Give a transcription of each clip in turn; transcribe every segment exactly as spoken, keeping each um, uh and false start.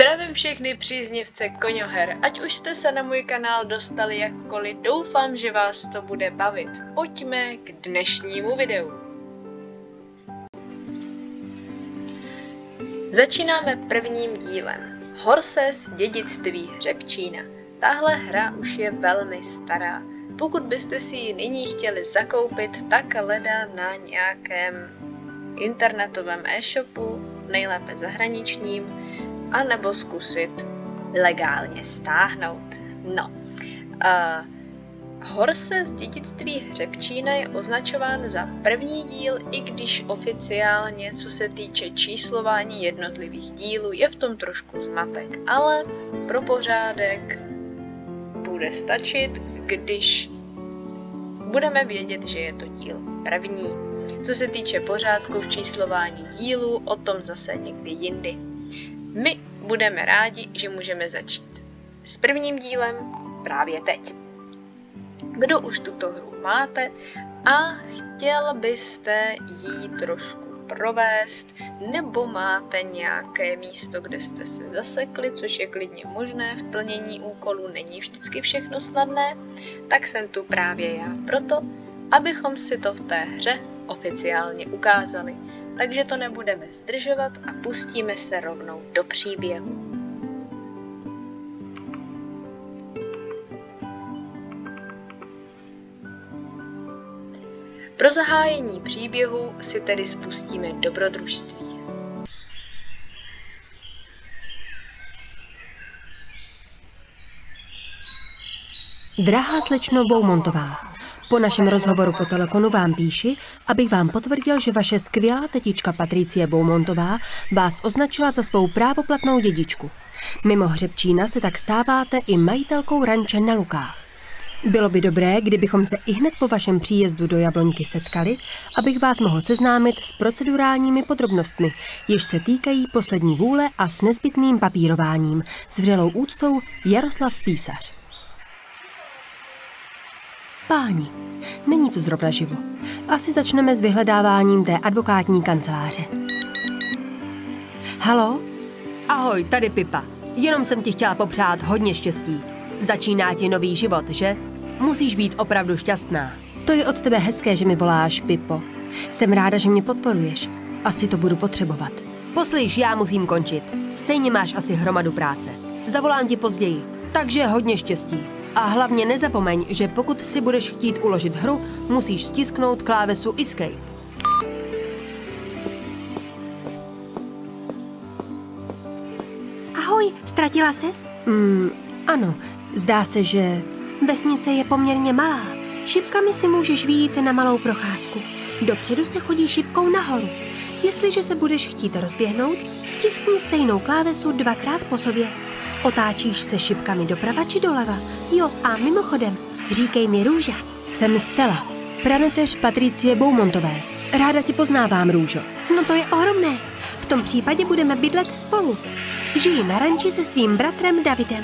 Zdravím všechny příznivce koňoher, ať už jste se na můj kanál dostali jakkoliv, doufám, že vás to bude bavit. Pojďme k dnešnímu videu. Začínáme prvním dílem. Horses dědictví Hřebčína. Tahle hra už je velmi stará. Pokud byste si ji nyní chtěli zakoupit, tak leda na nějakém internetovém e-shopu, nejlépe zahraničním, a nebo zkusit legálně stáhnout. No, uh, Horses dědictví Hřebčína je označován za první díl, i když oficiálně, co se týče číslování jednotlivých dílů, je v tom trošku zmatek, ale pro pořádek bude stačit, když budeme vědět, že je to díl první. Co se týče pořádku v číslování dílů, o tom zase někdy jindy. My budeme rádi, že můžeme začít s prvním dílem právě teď. Kdo už tuto hru máte a chtěl byste ji trošku provést, nebo máte nějaké místo, kde jste se zasekli, což je klidně možné, v plnění úkolů není vždycky všechno snadné, tak jsem tu právě já proto, abychom si to v té hře oficiálně ukázali. Takže to nebudeme zdržovat a pustíme se rovnou do příběhu. Pro zahájení příběhu si tedy spustíme dobrodružství. Drahá slečno Beaumontová, po našem rozhovoru po telefonu vám píši, abych vám potvrdil, že vaše skvělá tetička Patricie Beaumontová vás označila za svou právoplatnou dědičku. Mimo Hřebčína se tak stáváte i majitelkou ranče na Lukách. Bylo by dobré, kdybychom se ihned po vašem příjezdu do Jabloňky setkali, abych vás mohl seznámit s procedurálními podrobnostmi, jež se týkají poslední vůle a s nezbytným papírováním. S vřelou úctou Jaroslav Písař. Páni, není tu zrovna živo. Asi začneme s vyhledáváním té advokátní kanceláře. Haló? Ahoj, tady Pipa. Jenom jsem ti chtěla popřát hodně štěstí. Začíná ti nový život, že? Musíš být opravdu šťastná. To je od tebe hezké, že mi voláš, Pipo. Jsem ráda, že mě podporuješ. Asi to budu potřebovat. Poslyš, já musím končit. Stejně máš asi hromadu práce. Zavolám ti později. Takže hodně štěstí. A hlavně nezapomeň, že pokud si budeš chtít uložit hru, musíš stisknout klávesu Escape. Ahoj, ztratila ses? Mm, ano, zdá se, že vesnice je poměrně malá. Šipkami si můžeš vyjít na malou procházku. Dopředu se chodí šipkou nahoru. Jestliže se budeš chtít rozběhnout, stiskni stejnou klávesu dvakrát po sobě. Otáčíš se šipkami doprava či doleva? Jo, a mimochodem, říkej mi Růža. Jsem Stella, praneteř Patricie Beaumontové. Ráda tě poznávám, Růžo. No to je ohromné. V tom případě budeme bydlet spolu. Žiji na ranči se svým bratrem Davidem.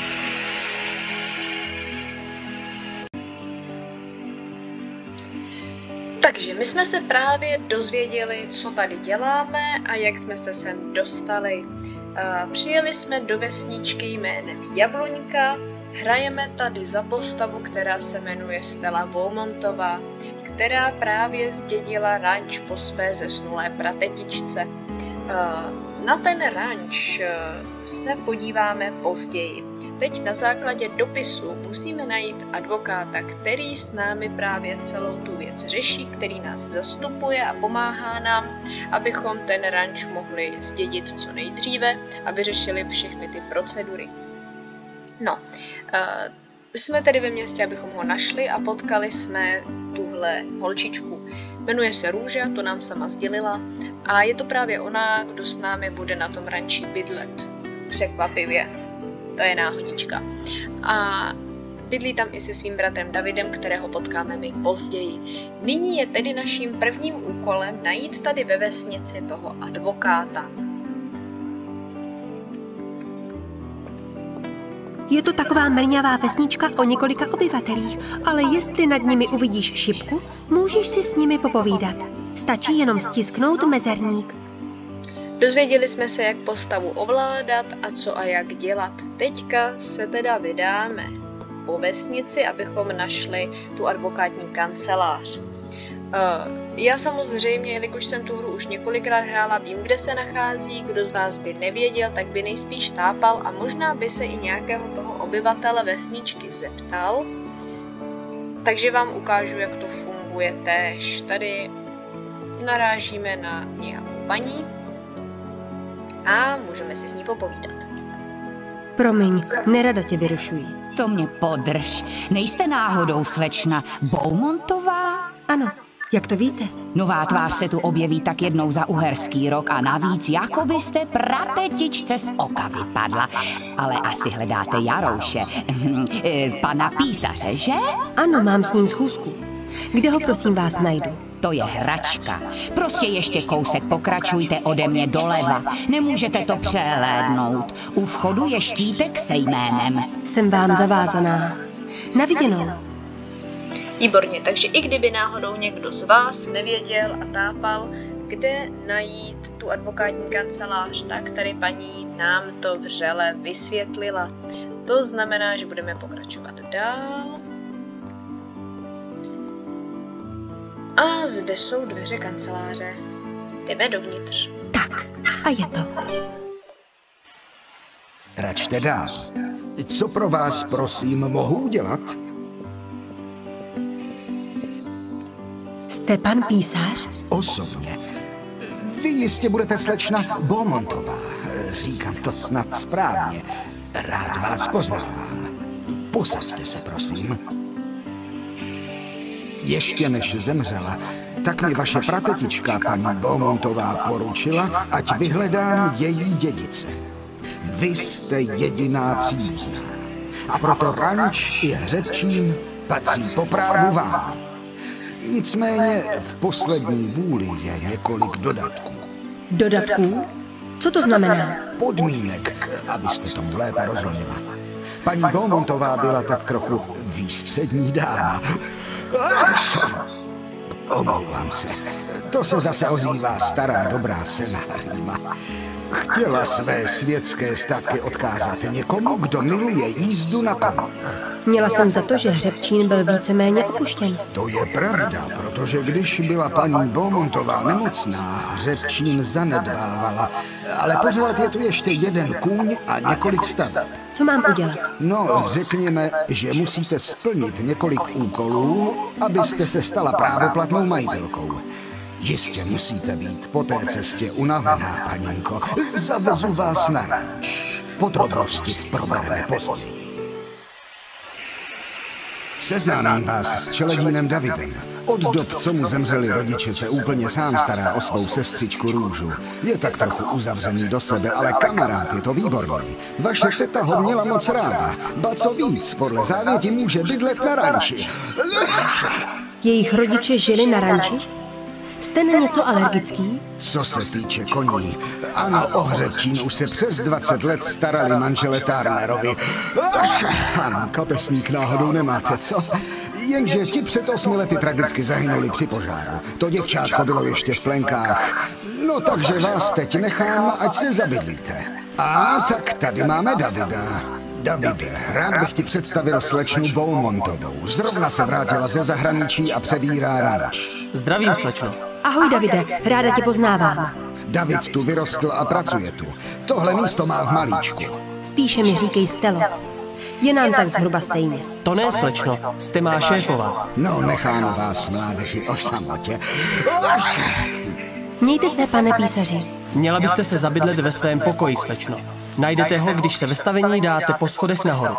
Takže my jsme se právě dozvěděli, co tady děláme a jak jsme se sem dostali. Uh, přijeli jsme do vesničky jménem Jabloňka, hrajeme tady za postavu, která se jmenuje Stella Beaumontová, která právě zdědila ranč po své zesnulé pratetičce. Uh, na ten ranč uh, se podíváme později. Teď na základě dopisu musíme najít advokáta, který s námi právě celou tu věc řeší, který nás zastupuje a pomáhá nám, abychom ten ranč mohli zdědit co nejdříve a vyřešili všechny ty procedury. No, uh, jsme tedy ve městě, abychom ho našli a potkali jsme tuhle holčičku. Jmenuje se Růža, to nám sama sdělila a je to právě ona, kdo s námi bude na tom ranči bydlet. Překvapivě. To je náhodička. A bydlí tam i se svým bratrem Davidem, kterého potkáme my později. Nyní je tedy naším prvním úkolem najít tady ve vesnici toho advokáta. Je to taková mrňavá vesnička o několika obyvatelích, ale jestli nad nimi uvidíš šipku, můžeš si s nimi popovídat. Stačí jenom stisknout mezerník. Dozvěděli jsme se, jak postavu ovládat a co a jak dělat. Teďka se teda vydáme po vesnici, abychom našli tu advokátní kancelář. Já samozřejmě, jelikož jsem tu hru už několikrát hrála, vím, kde se nachází, kdo z vás by nevěděl, tak by nejspíš tápal a možná by se i nějakého toho obyvatele vesničky zeptal. Takže vám ukážu, jak to funguje též. Tady narážíme na nějakou paní a můžeme si s ní popovídat. Promiň, nerada tě vyrušují. To mě podrž. Nejste náhodou slečna Beaumontová? Ano, jak to víte? Nová tvář se tu objeví tak jednou za uherský rok a navíc, jako byste pratetičce z oka vypadla. Ale asi hledáte Jarouše, pana písaře, že? Ano, mám s ním schůzku. Kde ho prosím vás najdu? To je hračka. Prostě ještě kousek pokračujte ode mě doleva. Nemůžete to přehlédnout. U vchodu je štítek se jménem. Jsem vám zavázaná. Na viděnou. Výborně, takže i kdyby náhodou někdo z vás nevěděl a tápal, kde najít tu advokátní kancelář, tak tady paní nám to vřele vysvětlila. To znamená, že budeme pokračovat dál. A zde jsou dveře kanceláře. Jdeme dovnitř. Tak, a je to. Račte dál. Co pro vás, prosím, mohu udělat? Jste pan písař? Osobně. Vy jistě budete slečna Beaumontová. Říkám to snad správně. Rád vás poznávám. Posaďte se, prosím. Ještě než zemřela, tak mi vaše pratetička paní Beaumontová poručila, ať vyhledám její dědice. Vy jste jediná příbuzná. A proto ranč i hřebčín patří po právu vám. Nicméně v poslední vůli je několik dodatků. Dodatků? Co to znamená? Podmínek, abyste tomu lépe rozuměla. Paní Beaumontová byla tak trochu výstřední dáma. Omlouvám se. To se zase ozývá stará dobrá Senárima. Chtěla své světské statky odkázat někomu, kdo miluje jízdu na koních. Měla jsem za to, že hřebčín byl víceméně opuštěn. To je pravda, protože když byla paní Beaumontová nemocná, hřebčín zanedbávala. Ale pořád je tu ještě jeden kůň a několik staveb. Co mám udělat? No, řekněme, že musíte splnit několik úkolů, abyste se stala právoplatnou majitelkou. Jistě musíte být po té cestě unavená, paninko. Zavezu vás na ranč. Podrobnosti probereme později. Seznámím vás s čeledínem Davidem. Od dob, co mu zemřeli rodiče, se úplně sám stará o svou sestřičku Růžu. Je tak trochu uzavřený do sebe, ale kamarád je to výborný. Vaše teta ho měla moc ráda. Ba co víc, podle závěti může bydlet na ranči. Jejich rodiče žili na ranči? Jste na něco alergický? Co se týče koní, ano, o hřebčín už se přes dvacet let starali manžele Turnerovi. Ano, kapesník náhodou nemáte, co? Jenže ti před osmi lety tragicky zahynuli při požáru. To děvčátko bylo ještě v plenkách. No takže vás teď nechám, ať se zabydlíte. A tak tady máme Davida. Davide, rád bych ti představil slečnu Beaumontovou. Zrovna se vrátila ze zahraničí a přebírá ranč. Zdravím, slečno. Ahoj, Davide, ráda tě poznávám. David tu vyrostl a pracuje tu. Tohle místo má v malíčku. Spíše mi říkej Stelo. Je nám tak zhruba stejně. To ne, slečno, jste má šéfová. No, necháme vás, mládeži, o samotě. Mějte se, pane písaři. Měla byste se zabydlet ve svém pokoji, slečno. Najdete ho, když se ve stavení dáte po schodech nahoru.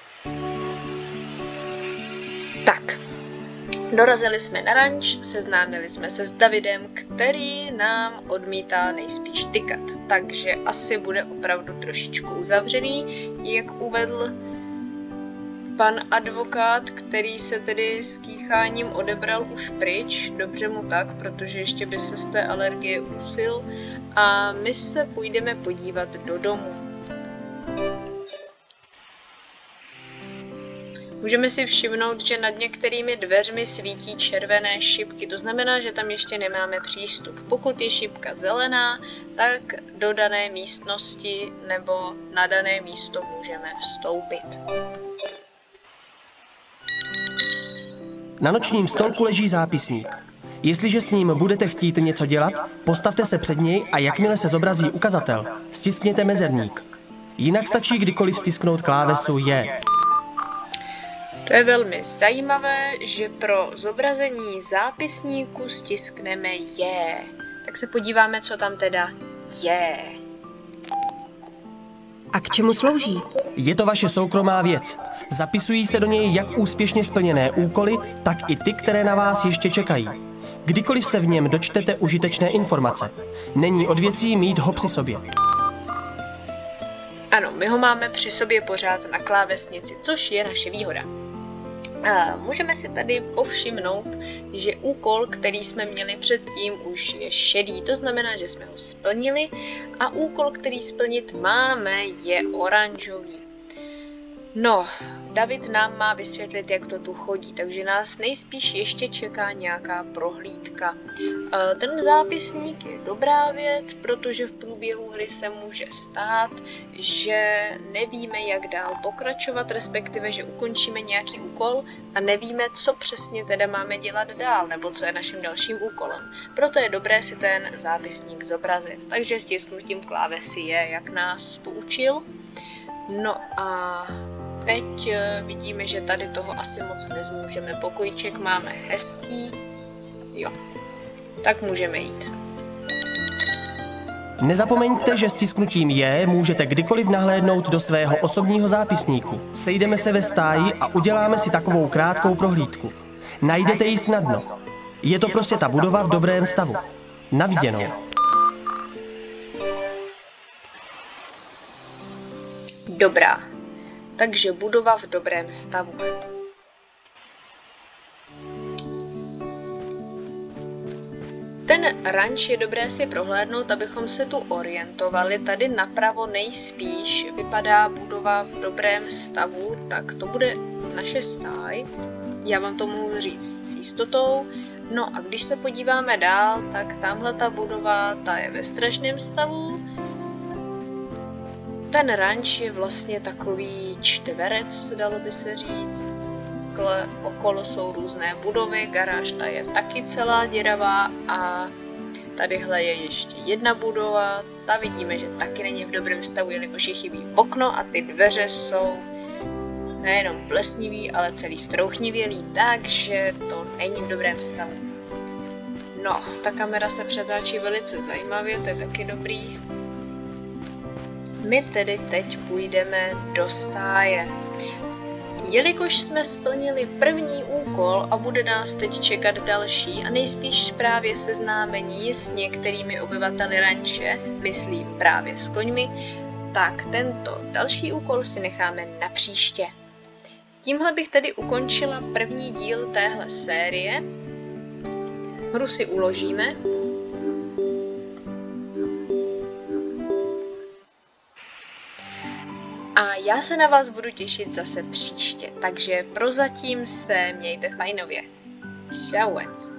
Tak, dorazili jsme na ranč, seznámili jsme se s Davidem, který nám odmítá nejspíš tykat, takže asi bude opravdu trošičku uzavřený, jak uvedl pan advokát, který se tedy s kýcháním odebral už pryč, dobře mu tak, protože ještě by se z té alergie usil, a my se půjdeme podívat do domu. Můžeme si všimnout, že nad některými dveřmi svítí červené šipky, to znamená, že tam ještě nemáme přístup. Pokud je šipka zelená, tak do dané místnosti nebo na dané místo můžeme vstoupit. Na nočním stolku leží zápisník. Jestliže s ním budete chtít něco dělat, postavte se před něj a jakmile se zobrazí ukazatel, stiskněte mezerník. Jinak stačí kdykoliv stisknout klávesu J. To je velmi zajímavé, že pro zobrazení zápisníku stiskneme J. Tak se podíváme, co tam teda je. A k čemu slouží? Je to vaše soukromá věc. Zapisují se do něj jak úspěšně splněné úkoly, tak i ty, které na vás ještě čekají. Kdykoliv se v něm dočtete užitečné informace. Není od věcí mít ho při sobě. Ano, my ho máme při sobě pořád na klávesnici, což je naše výhoda. A můžeme si tady povšimnout, že úkol, který jsme měli předtím, už je šedý, to znamená, že jsme ho splnili a úkol, který splnit máme, je oranžový. No, David nám má vysvětlit, jak to tu chodí, takže nás nejspíš ještě čeká nějaká prohlídka. Ten zápisník je dobrá věc, protože v průběhu hry se může stát, že nevíme, jak dál pokračovat, respektive, že ukončíme nějaký úkol a nevíme, co přesně teda máme dělat dál, nebo co je naším dalším úkolem. Proto je dobré si ten zápisník zobrazit. Takže stisknutím klávesy je, jak nás poučil. No a teď vidíme, že tady toho asi moc nezmůžeme. Pokojíček máme hezký. Jo, tak můžeme jít. Nezapomeňte, že stisknutím J můžete kdykoliv nahlédnout do svého osobního zápisníku. Sejdeme se ve stáji a uděláme si takovou krátkou prohlídku. Najdete ji snadno. Je to prostě ta budova v dobrém stavu. Na viděnou. Dobrá. Takže budova v dobrém stavu. Ten ranč je dobré si prohlédnout, abychom se tu orientovali. Tady napravo nejspíš vypadá budova v dobrém stavu, tak to bude naše stáj. Já vám to mohu říct s jistotou. No a když se podíváme dál, tak tamhle ta budova, ta je ve strašném stavu. Ten ranč je vlastně takový čtverec, dalo by se říct. Takhle okolo jsou různé budovy, garáž ta je taky celá děravá a tadyhle je ještě jedna budova. Ta vidíme, že taky není v dobrém stavu, jelikož je chybí okno a ty dveře jsou nejenom plesnivý, ale celý strouchnivělý, takže to není v dobrém stavu. No, ta kamera se přetáčí velice zajímavě, to je taky dobrý. My tedy teď půjdeme do stáje. Jelikož jsme splnili první úkol a bude nás teď čekat další a nejspíš právě seznámení s některými obyvateli ranče, myslím právě s koňmi, tak tento další úkol si necháme na příště. Tímhle bych tedy ukončila první díl téhle série. Hru si uložíme. A já se na vás budu těšit zase příště, takže prozatím se mějte fajnově. Čauec.